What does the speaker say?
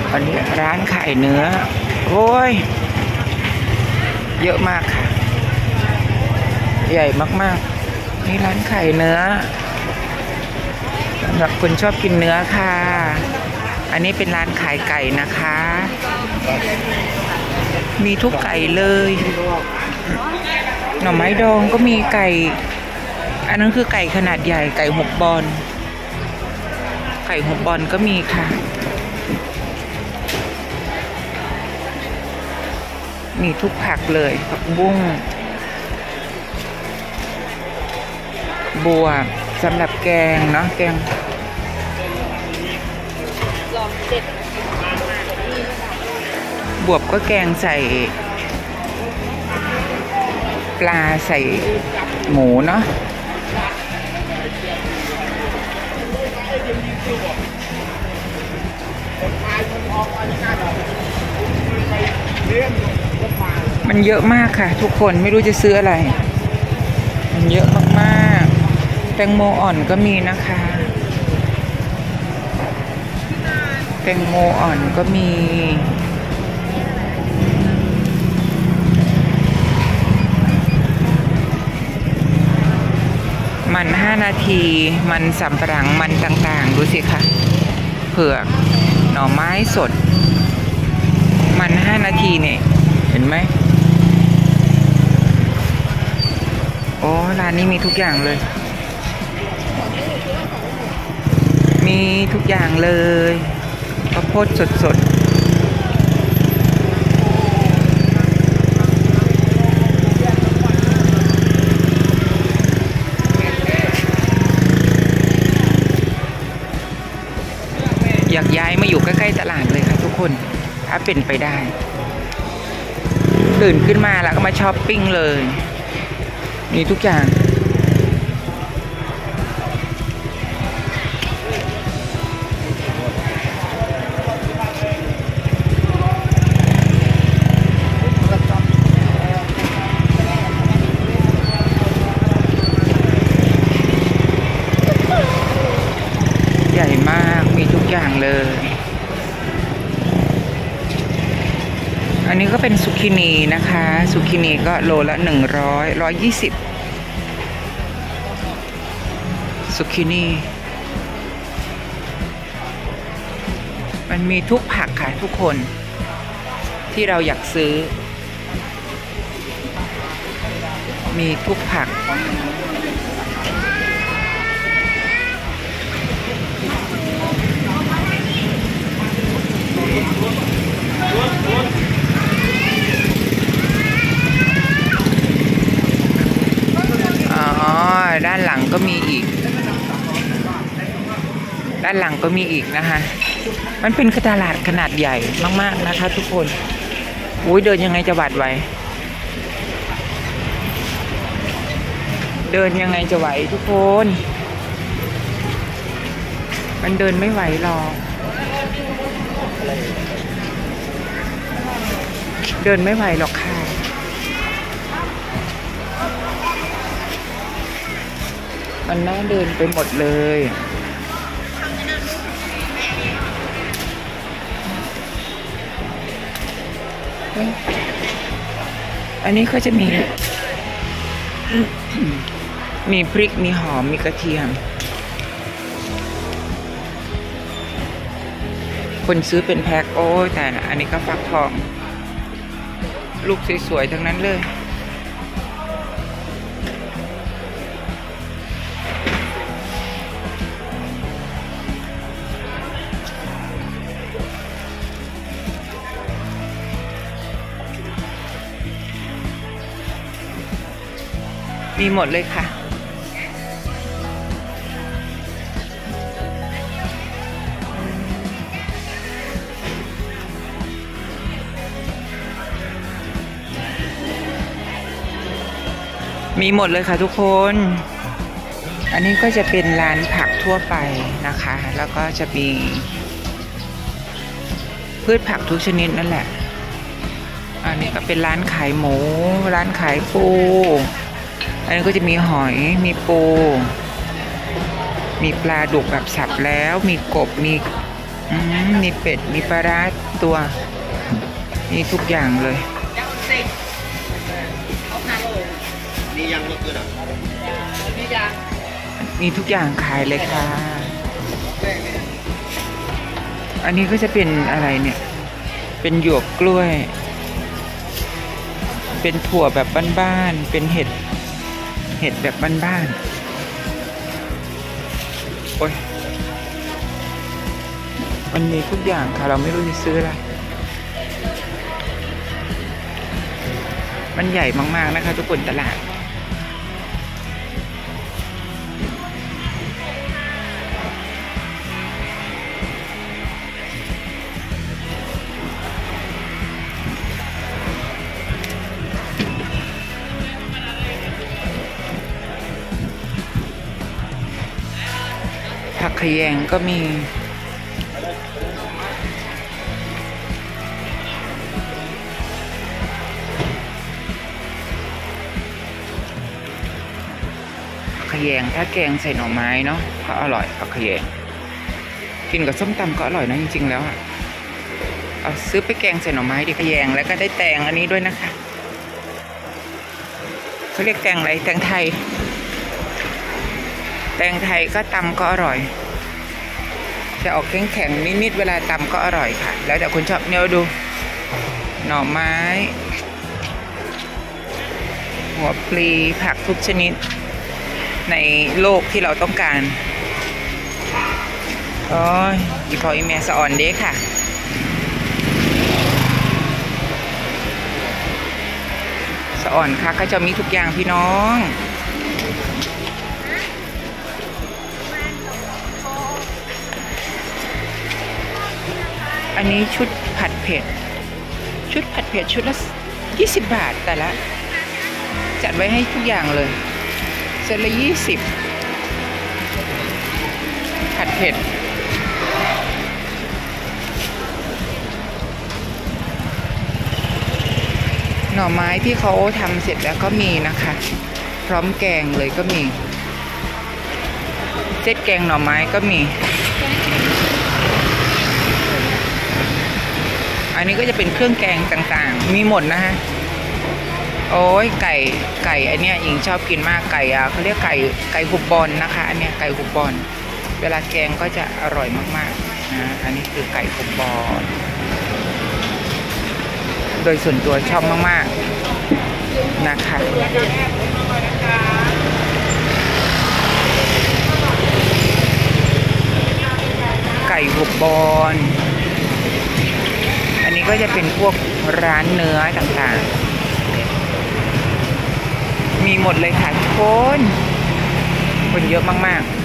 อันนี้ร้านขายเนื้อโอ้ยเยอะมากค่ะใหญ่มากๆนี่ร้านขายเนื้อสำหรับคนชอบกินเนื้อค่ะอันนี้เป็นร้านขายไก่นะคะมีทุกไก่เลยหน่อไม้ดองก็มีไก่อันนั้นคือไก่ขนาดใหญ่ไก่6 บอนไก่6 บอนก็มีค่ะมีทุกผักเลยผักบุ้งบัวสำหรับแกงเนาะแกงบวบก็แกงใส่ปลาใส่หมูเนาะมันเยอะมากค่ะทุกคนไม่รู้จะซื้ออะไรมันเยอะมากๆแตงโมอ่อนก็มีนะคะแตงโมอ่อนก็มีมัน5 นาทีมันสำปะหลังมันต่างๆดูสิคะเผือกหน่อไม้สดมัน5 นาทีเนี่ยเห็นไหมโอ้ร้านนี้มีทุกอย่างเลยมีทุกอย่างเลยข้าวโพดสดๆอยากย้ายมาอยู่ใกล้ๆตลาดเลยค่ะทุกคนถ้าเป็นไปได้ตื่นขึ้นมาแล้วก็มาช้อปปิ้งเลยมีทุกอย่างใหญ่มากมีทุกอย่างเลยอันนี้ก็เป็นซุกินีนะคะซุกินีก็โลละ120ซุกินีมันมีทุกผักค่ะทุกคนที่เราอยากซื้อมีทุกผักด้านหลังก็มีอีกด้านหลังก็มีอีกนะคะมันเป็นตลาดขนาดใหญ่มากๆนะคะทุกคนอุ้ยเดินยังไงจะบาดไหวเดินยังไงจะไหวทุกคนมันเดินไม่ไหวหรอกเดินไม่ไหวหรอกค่ะมันน่าเดินไปหมดเลยอันนี้ก็จะมีพริกมีหอมมีกระเทียมคนซื้อเป็นแพ็คโอ้แต่อันนี้ก็ฟักทองลูกสวยๆทั้งนั้นเลยมีหมดเลยค่ะมีหมดเลยค่ะทุกคนอันนี้ก็จะเป็นร้านผักทั่วไปนะคะแล้วก็จะมีพืชผักทุกชนิดนั่นแหละอันนี้ก็เป็นร้านขายหมูร้านขายปูอันนี้ก็จะมีหอยมีปูมีปลาดุกแบบสับแล้วมีกบมีมีเป็ดมีปลาร้าตัวมีทุกอย่างเลยนี่ยังก็คือมีทุกอย่างขายเลยค่ะอันนี้ก็จะเป็นอะไรเนี่ยเป็นหยวกกล้วยเป็นถั่วแบบบ้านๆเป็นเห็ดแบบบ้านๆโอ้ยมันมีทุกอย่างค่ะเราไม่รู้จะซื้ออะไรมันใหญ่มากๆนะคะทุกคนตลาดผักขยงก็มีขยงถ้าแกงใส่หน่อไม้เนาะก็อร่อยผักขยงกินกับส้มตำก็อร่อยนะจริงๆแล้วอะเอาซื้อไปแกงใส่หน่อไม้ดิขยงแล้วก็ได้แตงอันนี้ด้วยนะคะเขาเรียกแตงอะไรแตงไทยก็ตำก็อร่อยจะออกแข็งๆนิดๆเวลาตำก็อร่อยค่ะแล้วแต่คนชอบเนี่ยดูหน่อไม้หัวปลีผักทุกชนิดในโลกที่เราต้องการโอ้ยอีพออีเมียสะอ่อนเด้ค่ะสะอ่อนค่ะก็จะมีทุกอย่างพี่น้องอันนี้ชุดผัดเผ็ดชุดละ20 บาทแต่ละจัดไว้ให้ทุกอย่างเลยเซตละ20ผัดเผ็ดหน่อไม้ที่เขาทำเสร็จแล้วก็มีนะคะพร้อมแกงเลยก็มีเซตแกงหน่อไม้ก็มีอันนี้ก็จะเป็นเครื่องแกงต่างๆมีหมดนะฮะโอ้ยไก่อันเนี้ยหญิงชอบกินมากไก่เขาเรียกไก่หุบบอลนะคะอันเนี้ยไก่หุบบอลเวลาแกงก็จะอร่อยมากๆนะอันนี้คือไก่หุบบอลโดยส่วนตัวชอบมากๆนะคะไก่หุบบอลอันนี้ก็จะเป็นพวกร้านเนื้อต่างๆมีหมดเลยค่ะทุกคนเยอะมากๆ